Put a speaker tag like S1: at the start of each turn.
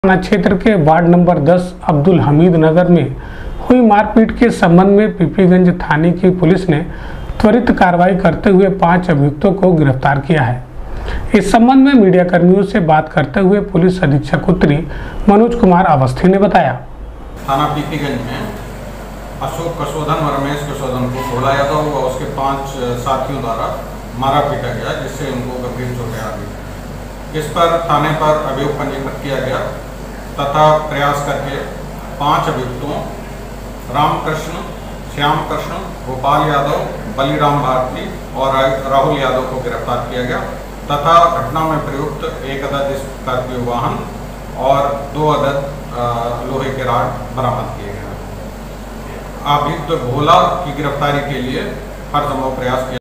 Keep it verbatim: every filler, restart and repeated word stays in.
S1: थाना क्षेत्र के वार्ड नंबर दस अब्दुल हमीद नगर में हुई मारपीट के संबंध में पीपीगंज थाने की पुलिस ने त्वरित कार्रवाई करते हुए पांच अभियुक्तों को गिरफ्तार किया है। इस संबंध में मीडिया कर्मियों से बात करते हुए पुलिस अधीक्षक उत्तरी मनोज कुमार अवस्थी ने बताया,
S2: थाना पीपीगंज में अशोक कसोधन और रमेश कसोधन को भोला यादव और उसके पांच साथियों द्वारा मारा पीटा गया, जिससे उनको गंभीर चोटें आ गई। इस पर थाने पर अभियोग पंजीकृत किया गया तथा प्रयास करके पांच अभियुक्तों रामकृष्ण, श्याम कृष्ण, गोपाल यादव, बलिराम भारती और राहुल यादव को गिरफ्तार किया गया तथा घटना में प्रयुक्त एक अदद स्कॉर्पियो वाहन और दो अदद लोहे के राड बरामद किए गए। अभियुक्त भोला की गिरफ्तारी के लिए हर संभव प्रयास किया।